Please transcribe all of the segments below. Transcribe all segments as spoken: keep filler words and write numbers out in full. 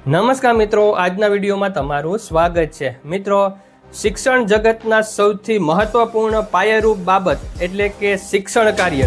नमस्कार मित्रों, आजना विडियो में तमारुं स्वागत है। मित्रों, शिक्षण जगतना सौथी महत्वपूर्ण पायारूप बाबत एटले के शिक्षण कार्य।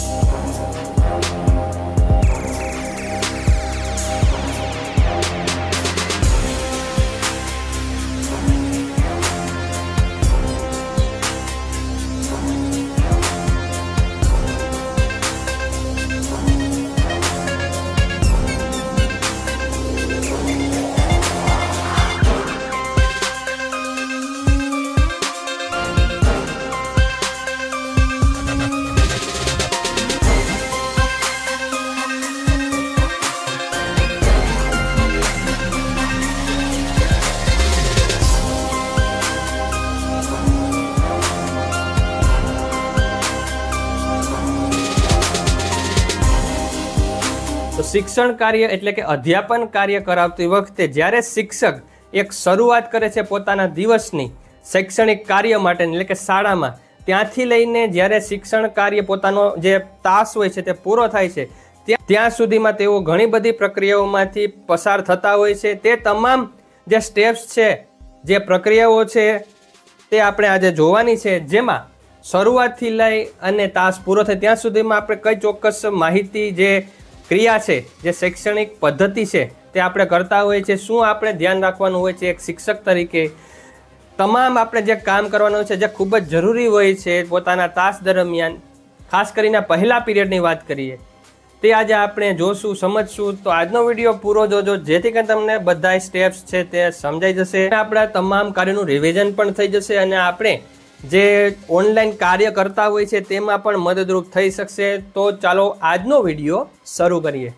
तो शिक्षण कार्य एटले के अध्यापन कार्य करावती वखते ज्यारे शिक्षक एक शुरुआत करे छे पोताना दिवसनी शैक्षणिक कार्य माटे एटले के शाळामां त्यांथी लईने ज्यारे शिक्षण कार्य पोतानो जे तास होय छे ते पूरो थाय छे त्यां सुधीमां तेओ घणी बधी प्रक्रियाओमांथी पसार थता होय छे। ते तमाम जे स्टेप्स छे, जे प्रक्रियाओ छे ते आपणे आजे जोवानी छे, जेमां शरूआतथी लई अने तास पूरो थाय त्यां सुधीमां आपणे कई चोक्कस माहिती जे क्रिया है, जे शैक्षणिक पद्धति है ते आपणे करता होय छे, शुं आपणे ध्यान राखवानुं होय छे एक शिक्षक तरीके तमाम आपणे जे काम करवानुं छे जे खूब ज जरूरी होय छे पोताना तास दरमियान, खास करीने पहला पीरियडनी वात करीए ते आज आपणे जोशुं समजशुं। तो आजनो विडियो पूरो जोजो जेथी કરીને તમને બધાય સ્ટેપ્સ છે તે સમજાઈ જશે, આપણા તમામ કાર્યનું રિવિઝન પણ થઈ જશે અને આપણે જે ઓનલાઈન કાર્ય કરતા હોય છે તેમાં પણ મદદરૂપ થઈ શકશે। તો ચાલો આજનો વિડિયો શરૂ કરીએ।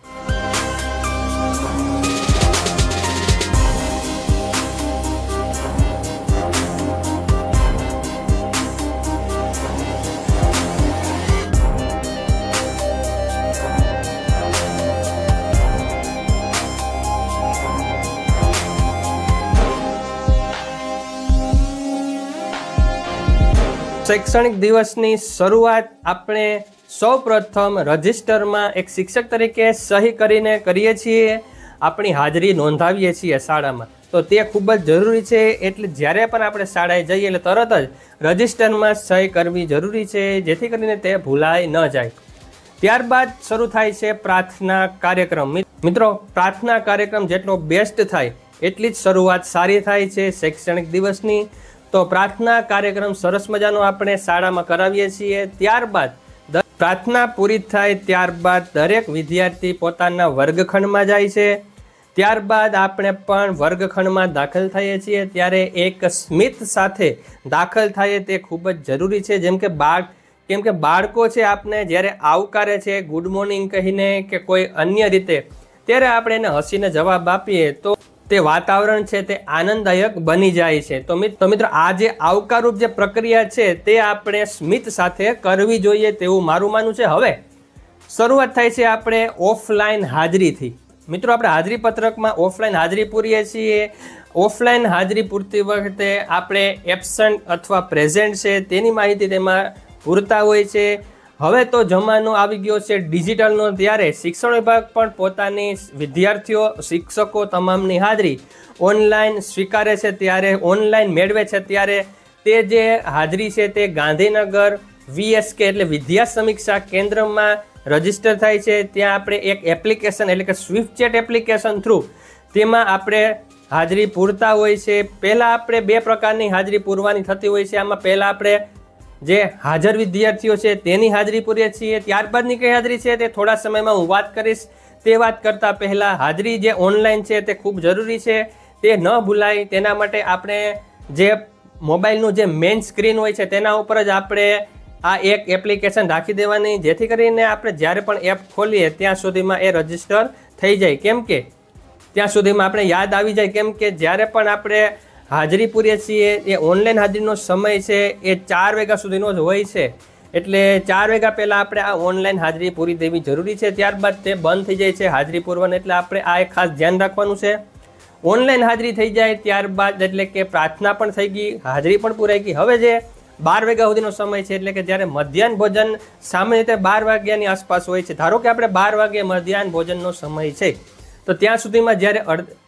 शैक्षणिक दिवसनी शुरुआत आपणे सौ प्रथम रजिस्टर में एक शिक्षक तरीके सही करीने करीए छीए, अपनी हाजरी नोंधावीए छीए शाळा में। तो ते खूब ज जरूरी है, एटले ज्यारे पण आपणे शाळाए जईए एटले तरत ज रजिस्टर में सही करवी जरूरी है, जेथी करीने ते भूलाय न जाय। त्यारबाद शुरू थाय छे प्रार्थना कार्यक्रम। मित्रों, प्रार्थना कार्यक्रम जेटलो बेस्ट थाय एटली ज शरूआत सारी थाय छे शैक्षणिक दिवसनी। तो प्रार्थना कार्यक्रम सरस मजानो आपणे शाळामां करावीए छीए। त्यारबाद प्रार्थना पूरी थाय त्यारबाद दरेक विद्यार्थी पोताना वर्गखंडमां जाय छे। त्यारबाद आपणे पण वर्गखंडमां दाखल थईए छीए, त्यारे एक स्मित साथे दाखल थाय ते खूब ज जरूरी छे। जेम के बाळ केम के बाळको छे आपणे ज्यारे आवकारे छे गुड मॉर्निंग कहीने के कोई अन्य रीते, त्यारे आपणे एने हसीने जवाब आपीए तो ते वातावरण छे ते आनंददायक बनी जाय छे। तो मित्र मित्र आ जे आवकारूप जे प्रक्रिया छे ते आपणे स्मित साथे करवी जोईए तेवुं मारुं मानवुं छे। हवे शरूआत थाय छे आपणे ऑफलाइन हाजरीथी। मित्रों, आपणे हाजरी पत्रकमां ऑफलाइन हाजरी पूरीए छीए। ऑफलाइन हाजरी पूरती वखते आपणे एब्सेंट अथवा प्रेजेंट छे तेनी माहिती तेमां पूरता होय छे। हवे तो जमानो आवी गयो छे डिजिटलनो, त्यारे शिक्षण विभाग पण पोतानी विद्यार्थीओ शिक्षको तमामनी हाजरी ऑनलाइन स्वीकारे छे, त्यारे ऑनलाइन मेळवे छे। त्यारे ते जे हाजरी छे ते गांधीनगर वीएसके एटले विद्या समीक्षा केन्द्र में रजिस्टर थाय छे। त्यां आपणे एक एप्लिकेशन एटले के स्विफ्ट चेट एप्लिकेशन थ्रू तेमां आपणे हाजरी पूरता होय छे। पहेला आपणे बे प्रकारनी हाजरी पूरवानी थती होय छे। आमां पहेला आपणे जे हाजर विद्यार्थीओ छे तेनी हाजरी पूरीए छीए। त्यारबादनी कई हाजरी छे ते थोड़ा समय में हूँ बात करीश। ते बात करता पहला हाजरी जे ऑनलाइन छे ते खूब जरूरी छे, ते न भूलाय तेना माटे आपणे जे मोबाइलनुं जे मेन स्क्रीन होय छे तेना उपर ज आपणे आ एक एप्लिकेशन राखी देवानी, जेथी करीने आपणे ज्यारे पण एप खोलीए त्यां सुधीमां ए रजिस्टर थई जाय। केम के त्यां सुधीमां आपणे याद आवी जाय, केम के ज्यारे पण आपणे हाजरी पूरीए छीए ए ऑनलाइन हाजरीनो समय छे ए चार वाग्या सुधीनो ज होय छे, एटले चार वाग्या पहेला आपणे आ ऑनलाइन हाजरी पूरी देवी जरूरी छे। त्यारबाद ते बंध थई जाय छे हाजरी पूरवानी, एटले आपणे आ एक खास ध्यान राखवानुं छे। ऑनलाइन हाजरी थई जाय त्यारबाद एटले के प्रार्थना पण थई गई, हाजरी पण पूराई गई। हवे जे बार वाग्या सुधीनो समय छे, एटले के ज्यारे मध्याह्न भोजन सामान्य रीते बार वाग्यानी आसपास होय छे। धारो के आपणे बार वागे मध्याह्न भोजननो समय छे, तो त्यां सुधीमां ज्यारे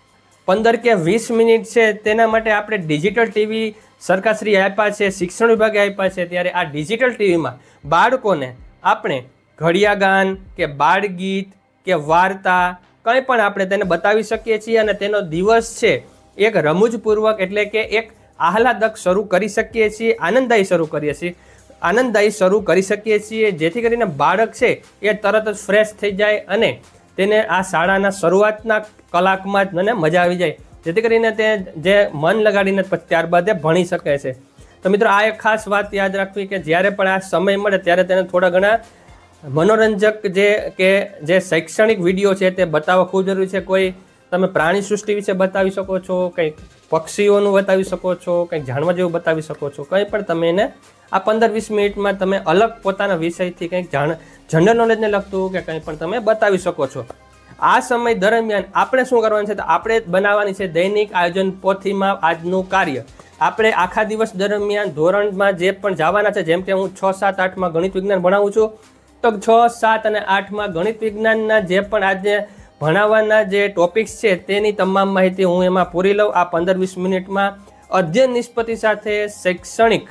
પંદર કે વીસ મિનિટ છે તેના માટે આપણે ડિજિટલ ટીવી સરકારશ્રી આપ્યા છે, શિક્ષણ વિભાગે આપ્યા છે, ત્યારે આ ડિજિટલ ટીવીમાં બાળકોને આપણે ઘડિયા ગાન કે બાળગીત કે વાર્તા કંઈ પણ આપણે તેને બતાવી શકીએ છીએ અને તેનો દિવસ છે એક રમૂજપૂર્વક એટલે કે એક આહલાદક શરૂ કરી શકીએ છીએ, આનંદદાયી શરૂ કરીએ છીએ આનંદદાયી શરૂ કરી શકીએ છીએ જેથી કરીને બાળક છે એ તરત જ ફ્રેશ થઈ જાય અને તેને આ શાળાના શરૂઆતના કલાકમાં જ મને મજા આવી જાય, જેથી કરીને તે જે મન લગાડીને પછી ત્યારબાદ એ ભણી શકે છે. તો મિત્રો આ એક ખાસ વાત યાદ રાખવી કે જ્યારે પણ આ સમય મળે ત્યારે તેને થોડા ઘણા મનોરંજક જે કે જે શૈક્ષણિક વિડીયો છે તે બતાવવા ખૂબ જરૂરી છે. કોઈ તમે પ્રાણી સૃષ્ટિ વિશે બતાવી શકો છો, કંઈક પક્ષીઓનું બતાવી શકો છો, કંઈક જાણવા જેવું બતાવી શકો છો, કંઈ પણ તમે એને આ પંદર વીસ મિનિટમાં તમે અલગ પોતાના વિષયથી કંઈક જાણ જનરલ નોલેજને લગતું કે કંઈ પણ તમે બતાવી શકો છો. આ સમય દરમિયાન આપણે શું કરવાનું છે તો આપણે બનાવવાની છે દૈનિક આયોજન પોથીમાં આજનું કાર્ય. આપણે આખા દિવસ દરમિયાન ધોરણમાં જે પણ જવાના છે, જેમ કે હું છ સાત આઠમાં ગણિત વિજ્ઞાન ભણાવું છું, તો છ સાત અને આઠમાં ગણિત વિજ્ઞાનના જે પણ આજે ભણાવવાના જે ટોપિક્સ છે તેની તમામ માહિતી હું એમાં પૂરી લઉં. આ પંદર વીસ મિનિટમાં અધ્યયન નિષ્પત્તિ સાથે શૈક્ષણિક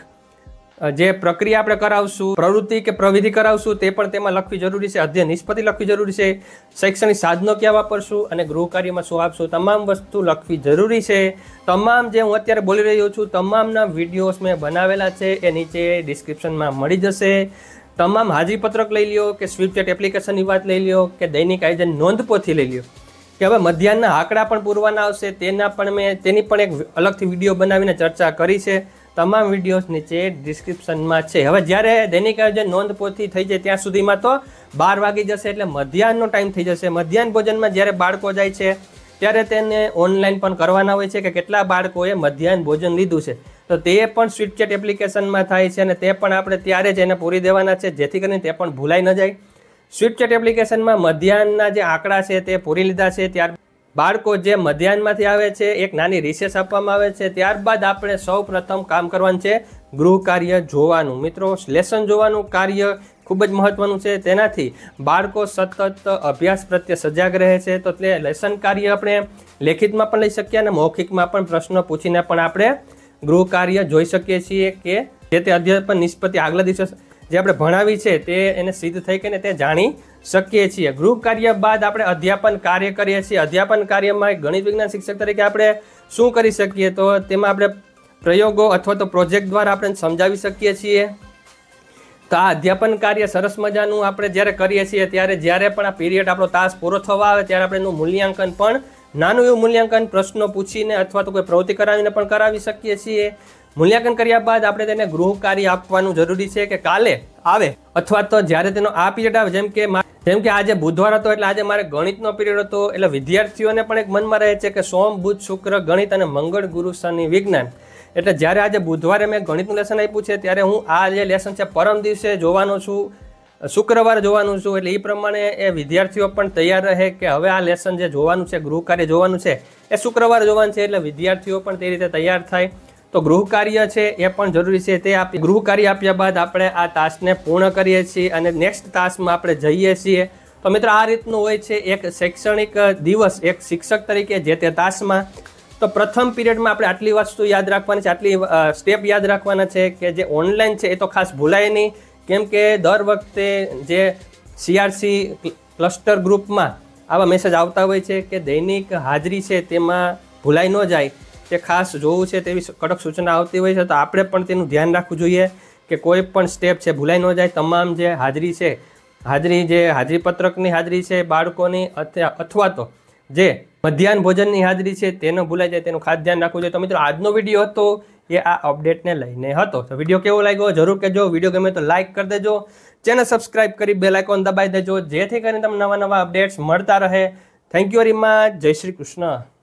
જે પ્રક્રિયા આપણે કરાવશું, પ્રવૃત્તિ કે પ્રવિધિ કરાવશું તે પણ તેમાં લખવી જરૂરી છે, અધ્યયન નિષ્પત્તિ લખવી જરૂરી છે, શૈક્ષણિક સાધનો ક્યાં વાપરશું અને ગૃહ કાર્યમાં શું આપશું, તમામ વસ્તુ લખવી જરૂરી છે. તમામ જે હું અત્યારે બોલી રહ્યો છું તમામના વિડીયોઝ મેં બનાવેલા છે, એ નીચે ડિસ્ક્રિપ્શનમાં મળી જશે. તમામ હાજરીપત્રક લઈ લ્યો કે સ્વીપચેટ એપ્લિકેશનની વાત લઈ લ્યો કે દૈનિક આયોજન નોંધપોથી લઈ લ્યો કે હવે મધ્યાહનના આંકડા પણ પૂરવાના આવશે, તેના પણ મેં તેની પણ એક અલગથી વિડીયો બનાવીને ચર્ચા કરી છે. તમામ વિડીયોઝ નીચે ડિસ્ક્રિપ્શનમાં છે. હવે જ્યારે દૈનિક આયોજન નોંધપોથી થઈ જાય ત્યાં સુધીમાં તો બાર વાગી જશે એટલે મધ્યાહનનો ટાઈમ થઈ જશે. મધ્યાહન ભોજનમાં જ્યારે બાળકો જાય છે ત્યારે તેને ઓનલાઈન પણ કરવાના હોય છે કે કેટલા બાળકોએ મધ્યાહન ભોજન લીધું છે, તો તે પણ સ્વીટચેટ એપ્લિકેશનમાં થાય છે અને તે પણ આપણે ત્યારે જ એને પૂરી દેવાના છે જેથી કરીને તે પણ ભૂલાઈ ન જાય. સ્વીટચેટ એપ્લિકેશનમાં મધ્યાહનના જે આંકડા છે તે પૂરી લીધા છે. ત્યાર બાળકો જે મધ્યાહનમાંથી આવે છે એક નાની રિસેસ આપવામાં આવે છે, ત્યારબાદ આપણે સૌ પ્રથમ કામ કરવાનું છે ગૃહ કાર્ય જોવાનું. મિત્રો લેસન જોવાનું કાર્ય ખૂબ જ મહત્વનું છે, તેનાથી બાળકો સતત અભ્યાસ પ્રત્યે સજાગ રહે છે. તો તે લેસન કાર્ય આપણે લેખિતમાં પણ લઈ શકીએ અને મૌખિકમાં પણ પ્રશ્નો પૂછીને પણ આપણે ગૃહ કાર્ય જોઈ શકીએ છીએ કે જે તે અધ્યાપન નિષ્પત્તિ આગલા દિવસે જે આપણે ભણાવી છે તે એને સિદ્ધ થઈ કે તે જાણી શકીએ છીએ. ગૃહ કાર્ય બાદ આપણે અધ્યાપન કાર્ય કરીએ છીએ. અધ્યાપન કાર્યમાં ગણિત વિજ્ઞાન શિક્ષક તરીકે આપણે શું કરી શકીએ તો તેમાં આપણે પ્રયોગો અથવા તો પ્રોજેક્ટ દ્વારા આપણે સમજાવી શકીએ છીએ. તો આ અધ્યાપન કાર્ય સરસ મજાનું આપણે જ્યારે કરીએ છીએ ત્યારે જ્યારે પણ આ પીરિયડ આપણો તાસ પૂરો થવા આવે ત્યારે આપણે એનું મૂલ્યાંકન પણ નાનું એવું મૂલ્યાંકન પ્રશ્નો પૂછીને અથવા તો કોઈ પ્રવૃત્તિ કરાવીને પણ કરાવી શકીએ છીએ. મૂલ્યાંકન કર્યા બાદ આપણે તેને ગૃહ કાર્ય આપવાનું જરૂરી છે કે કાલે આવે અથવા તો જ્યારે તેનો આ પીરિયડ આવે, જેમ કે જેમ કે આજે બુધવાર હતો એટલે આજે મારે ગણિતનો પીરિયડ હતો, એટલે વિદ્યાર્થીઓને પણ એક મનમાં રહે છે કે સોમ બુધ શુક્ર ગણિત અને મંગળ ગુરુ શનિ વિજ્ઞાન, એટલે જ્યારે આજે બુધવારે મેં ગણિતનું લેસન આપ્યું છે ત્યારે હું આ જે લેસન છે પરમ દિવસે જોવાનો છું, શુક્રવારે જોવાનું છું, એટલે એ પ્રમાણે એ વિદ્યાર્થીઓ પણ તૈયાર રહે કે હવે આ લેસન જે જોવાનું છે ગૃહ કાર્ય જોવાનું છે એ શુક્રવારે જોવાનું છે, એટલે વિદ્યાર્થીઓ પણ તે રીતે તૈયાર થાય. તો ગૃહ કાર્ય છે એ પણ જરૂરી છે. તે આપી ગૃહ કાર્ય આપ્યા બાદ આપણે આ ટાસ્કને પૂર્ણ કરીએ છીએ અને નેક્સ્ટ ટાસ્કમાં આપણે જઈએ છીએ. તો મિત્રો આ રીતનું હોય છે એક શૈક્ષણિક દિવસ એક શિક્ષક તરીકે જે તે ટાસ્કમાં. તો પ્રથમ પીરિયડમાં આપણે આટલી વસ્તુ યાદ રાખવાની છે, આટલી સ્ટેપ યાદ રાખવાના છે કે જે ઓનલાઈન છે એ તો ખાસ ભૂલાય નહીં, કેમ કે દર વખતે જે સીઆરસી ક્લસ્ટર ગ્રુપમાં આવા મેસેજ આવતા હોય છે કે દૈનિક હાજરી છે તેમાં ભૂલાઈ ન જાય તે ખાસ જોવું છે તેવી કડક સૂચના આવતી હોય છે. તો આપણે પણ તેનું ધ્યાન રાખવું જોઈએ કે કોઈ પણ સ્ટેપ છે ભૂલાઈ ન જાય. તમામ જે હાજરી છે હાજરી જે હાજરી પત્રકની હાજરી છે બાળકોની અથવા તો જે મધ્યાહન ભોજનની હાજરી છે તેનો ભૂલાઈ જાય તેનું ખાસ ધ્યાન રાખવું જોઈએ. તો મિત્રો આજનો વિડીયો હતો એ આ અપડેટને લઈને હતો. તો વિડીયો કેવો લાગ્યો જરૂર કહેજો. વિડીયો ગમે તો લાઇક કરી દેજો, ચેનલ સબસ્ક્રાઇબ કરી બેલ આઇકોન દબાવી દેજો જેથી કરીને તમને નવા નવા અપડેટ્સ મળતા રહે. Thank you very much. Jai Shri Krishna.